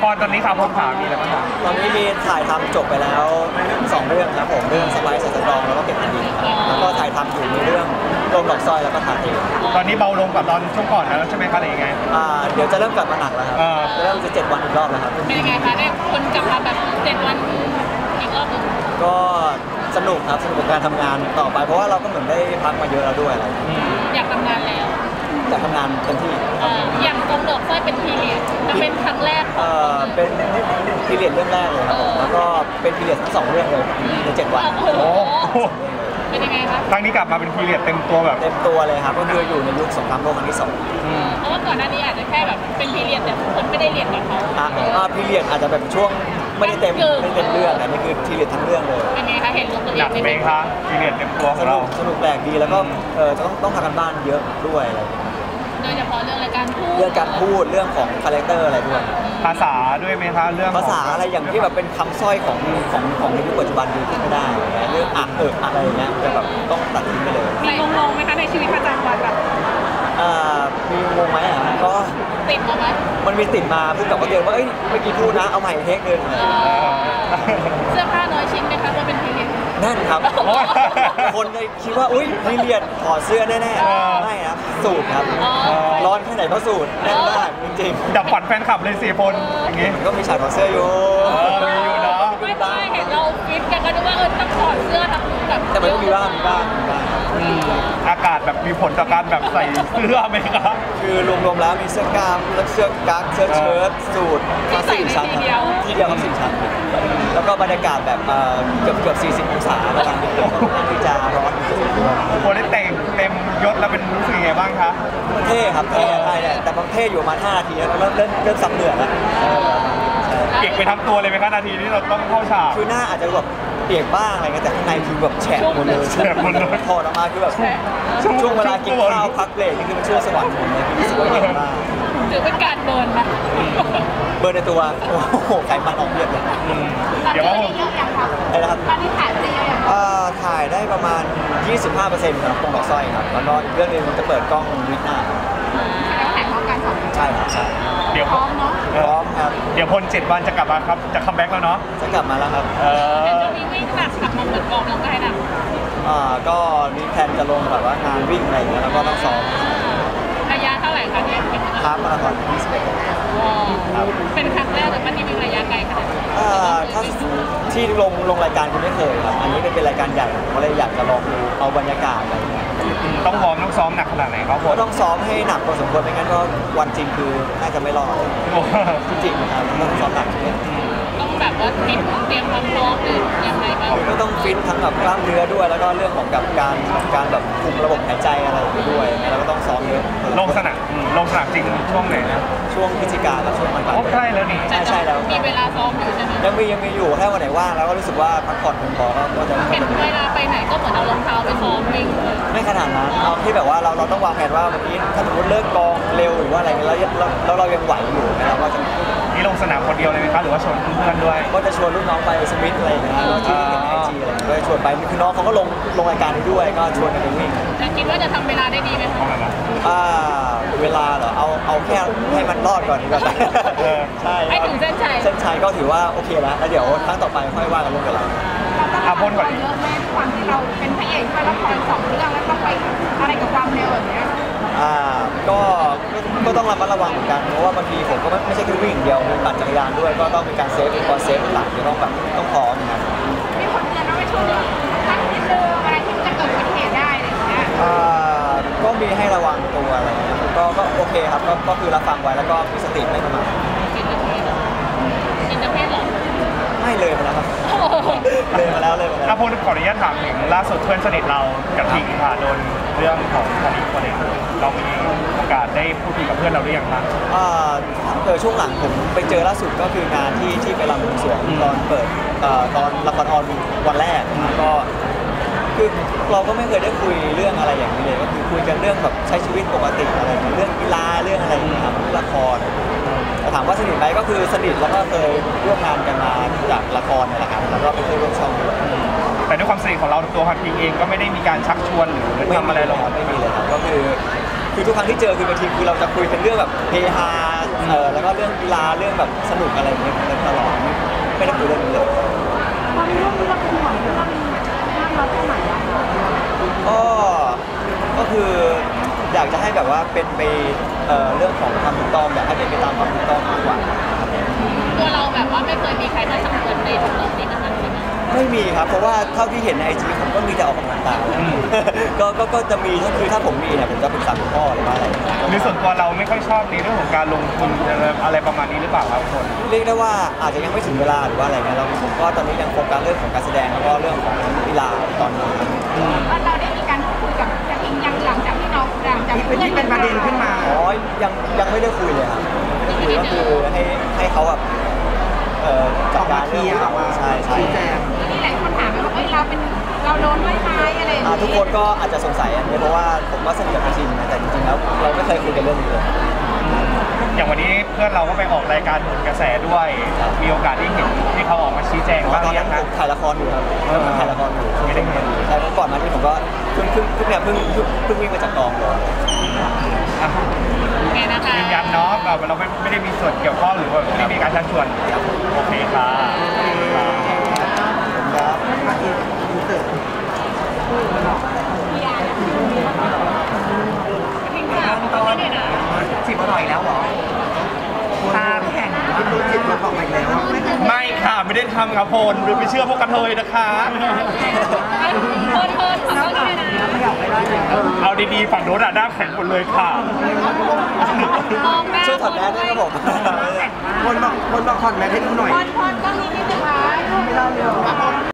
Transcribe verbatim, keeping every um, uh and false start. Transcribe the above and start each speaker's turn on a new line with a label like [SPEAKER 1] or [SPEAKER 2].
[SPEAKER 1] รตอนนี้ครับผมถามมีอะไรบ้างครับ
[SPEAKER 2] ตอนนี้มีถ่ายทำจบไปแล้วสองเรื่องครับผมเรื่องสไปซ์ใส่สตรองแล้วก็เก็บอันดีครับแล้วก็ถ่ายทำอยู่มีเรื่องโดมดอกสร้อยแล้วก็ทาเอง
[SPEAKER 1] ตอนนี้เบาลงกว่าตอนช่วงก่อนแล้วใช่ไหมครับหรือยังไง
[SPEAKER 2] อ่าเดี๋ยวจะเริ่มกลับมาหนักแล้วครับจะเริ่มจะเจ็ดวันอีกรอบแล้วครับ
[SPEAKER 3] เป็นยังไงคะได้คนกลับมาแบบเจ็ดวันอีกรอบหนึ่ง
[SPEAKER 2] ก็สนุกครับสนุกกับการทำงานต่อไปเพราะว่าเราก็เหมือนได้พักมาเยอะแล้วด้วยอะไร
[SPEAKER 3] อยากทำงานแล้ว
[SPEAKER 2] อยากทำงานเต็มที่
[SPEAKER 3] อย่างกองดอกสร้อยเป็นพีเรียดจะเป็นครั้งแรก
[SPEAKER 2] เออเป็นพีเรียดเรื่องแรกเลยครับผมแล้วก็เป็นพีเรียดทั้งสองเรื่องเลยในเจ็ดวัน
[SPEAKER 1] โอ้
[SPEAKER 3] เป็นยังไงคะ
[SPEAKER 1] ครั้งนี้กลับมาเป็นพีเรียดเต็มตัวแบบ
[SPEAKER 2] เต็มตัวเลยครับก็คืออยู่ในยุคสงครามโลกครั้งที่สอง
[SPEAKER 3] เพราะว่าก่อนหน้านี้อาจจะแค่แบบเป็นพีเรียดแต่คนไม่ได้เรียนกับเขา
[SPEAKER 2] อ่าพีเรียดอาจจะแบบช่วงไม่ได้เต็มไม่ได้เต็มเรื่องแต่นี่คือพีเรียดทั้งเรื่องเลย
[SPEAKER 3] เป็นไงคะเห็นตัว
[SPEAKER 1] หนักไหมคะพีเรียดเต็มตัวของเรา
[SPEAKER 2] สนุกแปลกดีแล้วก็เออจะต้องต้องทำกันบ้านเยอะด้วยอะไร
[SPEAKER 3] โดยเฉพาะเรื่องการพูด
[SPEAKER 2] เรื่องการพูดเรื่องของคาแรคเตอร์อะไรด้วย
[SPEAKER 1] ภาษาด้วยไหมคะเรื่อง
[SPEAKER 2] ภาษาอะไรอย่างที่แบบเป็นคำสร้อยของของของในยุคปัจจุบันดูไม่ได้เรื่องอ่ะเอออะไรอย่างเงี้ยจะแบบต้องตัดทิ้งไปเลย
[SPEAKER 3] มีงงๆไหมคะในชีวิตประจำวันแบบ
[SPEAKER 2] อ่ามีงงไหมอ่ะก็
[SPEAKER 3] ติดมาไหม
[SPEAKER 2] มันมีติดมาพูดกับเขาเตือนว่าเอ้ยเมื่อกี้พูดนะเอาใหม่เทคนึง
[SPEAKER 3] เสื้อผ้าน้อยชิ้นไหมคะว่าเป็นพีเรียด
[SPEAKER 2] นั่นครับคนเลยคิดว่าอุ้ยพีเรียดถอดเสื้อแน่ๆไม่ครับสูทครับร้อนแค่ไหนก็สูทแน่นมากจริง
[SPEAKER 1] ๆดับฝันแฟนคลับเลยสี่คนอย่างงี้
[SPEAKER 2] ก็มีฉากถอดเสื้ออยู่
[SPEAKER 1] มีอยู่เนาะ
[SPEAKER 3] ไม่ได้เห็นเราฟิตกันก็ดูว่าเออต้องถอดเสื้อทั้งแบบ
[SPEAKER 2] แต่มันก็มีบ้างมีบ้างมีบ้าง
[SPEAKER 1] อากาศแบบมีผลต่อการแบบใส่เสื้อไหมครับ
[SPEAKER 2] คือรวมๆแล้วมีเสื้อกล้ามแล้วเสื้อกั๊กเสื้อเชิ้ตสูทมาสี่ชั้นทีเดียวทีเดียวครับสี่ชั้นแล้วก็บรรยากาศแบบเกือบเกือบสี่สิบองศาแล้วกันที่จะร้อน
[SPEAKER 1] โอ้ได้แต่งเต็มยศแล้วเป็นรู้สึกยังไงบ้างคะ
[SPEAKER 2] เท่ครับเท่ใช่แต่บางเท่อยู่มาห้านาทีแล้วเริ่มเริ่มเริ่มซับเหนื่อยแล้ว
[SPEAKER 1] เปียกไปทั้งตัวเลยไหมคะนาทีที่เราต้องเข้าฉาก
[SPEAKER 2] คือหน้าอาจจะแบบเปียกบ้างอะไรเงี้ยแต่ข้างในคือแบบแฉะหมดเลย
[SPEAKER 1] แฉะหมดเลย
[SPEAKER 2] ถอดออกมาคือแบบช่วงเวลากินข้าวพักเบรกนี่คือเป็นช่วงสวรรค์ผมเลยรู้สึกว่าเย็นมาก
[SPEAKER 3] ถือเป็นการเบิร์นนะ
[SPEAKER 2] เบิร์นในตัวโอ้โหไขมันออกเยอะเลย
[SPEAKER 3] เดี๋ยวว่าผม
[SPEAKER 2] อะไรนะครับ
[SPEAKER 3] ตอนนี้ถ่ายไปได้ยัง
[SPEAKER 2] ถ่ายได้ประมาณ ยี่สิบห้าเปอร์เซ็นต์ ครับตรงดอกสร้อยครับแล้วก็อีกเรื่องนึงมันจะเปิดกล้องวิกหน้า
[SPEAKER 3] ถ่ายพร้อมกันสอง
[SPEAKER 2] ใช่ครับใช่
[SPEAKER 1] เดี๋ยว
[SPEAKER 3] พร้อมเนาะ
[SPEAKER 2] พร้อมครับ
[SPEAKER 1] เดี๋ยวพลเจ็ดวันจะกลับมาครับจะคัมแบ็กแล้วเนาะ
[SPEAKER 2] จะกลับมาแล้วครับ
[SPEAKER 3] เออจะมีวิ่งหนักกลับมาเหมือนกองกำลังกายหนัก
[SPEAKER 2] อ่าก็มีแผนจะลงแบบว่างานวิ่งอะไรอย่างเงี้ยแล้วก็ต้องซ้อม
[SPEAKER 3] ระยะเท่าไหร่คะเนี่ย
[SPEAKER 2] ฮาล์ฟมาราธอนยี่สิบเอ็ด
[SPEAKER 3] เป็นครั้งแรกหรือมันมีระยะไกลขนาดนี้
[SPEAKER 2] ถ้าที่ลงลงรายการคุณไม่เคยครับอันนี้เป็นรายการใหญ่ผมก็เลยอยากจะลองดูเอาบรรยากาศอะไรเงี้ย
[SPEAKER 1] ต้องวอร์มต้องซ้อมหนักขนาดไหนครับผม
[SPEAKER 2] ต้องซ้อมให้หนักพอสมควรไม่งั้นก็วันจริงคือน่าจะไม่รอดจริงๆนะครับต้องซ้อมหนัก
[SPEAKER 3] ต้องแบบว่าฟิตเตรียมความพร้อมหรือยังไงบ้าง
[SPEAKER 2] ก็ต้องฟิตทั้งแบบกล้ามเนื้อด้วยแล้วก็เรื่องของกับการการแบบคุมระบบหายใจอะไรด้วยแล้วก็ต้องซ้อมเยอะ
[SPEAKER 1] ลงสนามลงสนามจริงช่วงไหนนะ
[SPEAKER 2] ช่วงพฤศจิกาครับช่วงมัน
[SPEAKER 1] ก่อนใกล้แล้วนี่
[SPEAKER 2] ใช่ใช่แล้ว
[SPEAKER 3] มีเวลาซ้อมอยู่ใช่ไหม
[SPEAKER 2] ยังมียังมีอยู่ถ้าวันไหนว่างแล้วก็รู้สึกว่าพักผ่อนเพียงพอก็จะ
[SPEAKER 3] เป็นเวลาไปไหนก็เหมือนเอารองเท้าไปซ้อมวิ่ง
[SPEAKER 2] ไม่ขนาดนั้นเอาที่แบบว่าเราเราต้องวางแผนว่าวันนี้ถ้าสมมติเลิกกองเร็วหรือว่าอะไรเงี้ยแล้วแล้วเรายังไหวอยู่เราก็จะ
[SPEAKER 1] นี่ลงสนามคนเดียวเลยไหมครับหรือว่าชวนเพื่อนด้วย
[SPEAKER 2] ก็จะชวนลูกน้องไปสมิธอะไรอย่างเงี้ยที่เห็นไอจีอะไรก็ชวนไปคือน้องเขาก็ลงลงรายการนี้ด้วยก็ชวนกันไปวิ่ง
[SPEAKER 3] แต่คิดว่าจะทำเวลาได้ดีไหมคะ
[SPEAKER 2] อ่าเวลาเหรอเอาเอาแค่ให้มันรอดก่อนดีกว่า
[SPEAKER 3] ใช่ให้ถึงเส้นชัย
[SPEAKER 2] เส้นชัยก็ถือว่าโอเคแล้วแล้วเดี๋ยวครั้งต่อไปค่อยว่ากันเรื่องเวลา
[SPEAKER 3] อาพลก่อนเยอะแม่ความที่เราเป็นพระเอกด้วยละครสองเรื่องแล้วต้องไปอะไรกับความเร็วแบบนี้
[SPEAKER 2] อ่าก็ก็ต้องระมัดระวังเหมือนกันเพราะว่าบางทีผมก็ไม่ไม่ใช่แค่วิ่งเดียวมีปั่นจักรยานด้วยก็ต้องมีการเซฟอุปกรณ์เซฟหลักที่ต้องแบบต้องพร้อมนะครับ
[SPEAKER 3] มีคนเตือนว่าไม่ช่วงนี้ตั้งนิดนึงอะไรที่จะเกิดอุบัติเหตุได้อะไรอย่างเงี้ย
[SPEAKER 2] อ่าก็มีให้ระวังตัวอะไรเงี้ยก็ก็โอเคครับก็ก็คือรับฟังไว้แล้วก็มีสติไม่ประมาท
[SPEAKER 3] กินน้ำเพชรหรอกินน้ำเพชรหรอ
[SPEAKER 2] ไม่เลยมาแล้วครับเลยมาแล้วเลยมาแล้ว
[SPEAKER 1] ถ้าพูดขออนุญาตถามถึงล่าสุดเพื่อนสนิทเรากับทิงค่ะโดนเรื่องของคดีคนเองเรามีโอกาสได้พูดคุยกับเพื่อนเราหรือยังครับ
[SPEAKER 2] อ่าเออช่วงหลังผมไปเจอล่าสุดก็คืองานที่ที่ไปรำบวงสรวงตอนเปิดตอนละครออนวันแรกก็คือเราก็ไม่เคยได้คุยเรื่องอะไรอย่างนี้เลยก็คือคุยกันเรื่องแบบใช้ชีวิตปกติอะไรเรื่องกีฬาเรื่องอะไรนะครับละครถามว่าสนิทไหมก็คือสนิทแล้วก็เคยร่วมงานกันมาจากละครนี่แหละครับแล้วก็ไปเคยร่วมช่องด้วย
[SPEAKER 1] แต่ด้วยความสนิทของเราตัวพันทิงเองก็ไม่ได้มีการชักชวนหรือทำอะไรหรอก
[SPEAKER 2] ไม่มีเลยครับก็คือคือทุกครั้งที่เจอคือบางทีคือเราจะคุยเป็นเรื่องแบบเฮฮาเออแล้วก็เรื่องกีฬาเรื่องแบบสนุกอะไรอย่างเงี้ยผมเล่นตลอดไม่ได้คุยเรื่องนี้เลย
[SPEAKER 3] ความเรื่องที่เราเป็นห่วงเรื่องมากน้อยแค่ไหนอะ
[SPEAKER 2] ก็ก็คืออยากจะให้แบบว่าเป็นไปเอ่อเรื่องของความถูกต้องอยากให้เป็นไปตามความถูกต้องมากกว่า
[SPEAKER 4] ตัวเราแบบว่าไม่เคยมีใครมาสั่งเกินในถึงเรื่องนี้นั้นใช่ไหม
[SPEAKER 2] ไม่มีครับเพราะว่าเท่าที่เห็นในไอจีผมก็มีแต่ออกกำลังกาย ก็ก็ก็จะมีก็คือถ้าผมมีเนี่ยผมจะปรึกษาคุณพ่อหรือว่าอะไร
[SPEAKER 1] หรือส่วนตัวเราไม่ค่อยชอบในเรื่องของการลงทุนอะไรประมาณนี้หรือเปล่าครับคน
[SPEAKER 2] เรียกได้ว่าอาจจะยังไม่ถึงเวลาหรือว่าอะไรเงี้ยเราผมก็ตอนนี้ยังโฟกัสเรื่องของการแสดงแล้วก็เรื่องของกีฬาตอนนี้
[SPEAKER 3] ว่าเราได้มีการพูดคุยกับกระทิงยังหลังจากที่เราหลังจากที่ที่เป็นประเด็นขึ้นมา
[SPEAKER 2] อ๋อยังยังไม่ได้คุยเลยครับคือก็คือให้ให้เขาแบบเอ่อจัดการเรื่องของใช่ใช่
[SPEAKER 3] มีหลายคนถามว่าเฮ้ยเราเป็นเราโดนด้วยไหมอะไรอย่าง
[SPEAKER 2] อ่า
[SPEAKER 3] เงี้ย
[SPEAKER 2] ทุกคนก็อาจจะสงสัยอันนี้เพราะว่าผมก็สนิทกับพี่ชินนะแต่จริงๆแล้วเราไม่เคยคุยกันเรื่องนี้เลย
[SPEAKER 1] อย่างวันนี้เพื่อนเราก็ไปออกรายการโหนกระแสด้วย มีโอกาสได้เห็นที่เขาออกมาชี้แจง
[SPEAKER 2] ต
[SPEAKER 1] บ้างห
[SPEAKER 2] อน
[SPEAKER 1] รือยั
[SPEAKER 2] นั้
[SPEAKER 1] ง
[SPEAKER 2] น
[SPEAKER 1] ค
[SPEAKER 2] ผ
[SPEAKER 1] รับ
[SPEAKER 2] มถ่ายละครอยู่ครับถ่ายละครอยู่
[SPEAKER 1] ไม่ได้เห็น
[SPEAKER 2] ใช่เพราะก่อนหน้านี้ผมก็เพิ่งเพิ่งเพิ่งเนี่ยเพิ่งเพิ่งเพิ่งวิ่งมาจากกองเลย
[SPEAKER 1] อ่ะ
[SPEAKER 4] โอเคนะคะ
[SPEAKER 1] ยืนยันเนาะแบบเราไม่ไม่ได้มีส่วนเกี่ยวข้องหรือว่าไม่ได้มีการชักชวนโอเคค่ะ
[SPEAKER 2] ครับ
[SPEAKER 5] สิบอร่อยแล้วเหรอตาแข็งคุณรู้จิตมาบอกมาอีกแล้ว
[SPEAKER 1] ไม่ค่ะไม่ได้ทำครับพลหรือไปเชื่อพวกกระเทยนะคะ
[SPEAKER 4] โทษโทษขอโทษด้วยนะ
[SPEAKER 1] เอาดีๆฝั่งโน้นอะหน้าแข็งหมดเลยค่ะ
[SPEAKER 4] มองหน้า
[SPEAKER 2] ช่วยถอดแมสด้วยครับผม
[SPEAKER 5] คนบอกคนบอกถอดแมสให้ดูหน่อย
[SPEAKER 3] พรพรก็มีนิดนึงค่ะ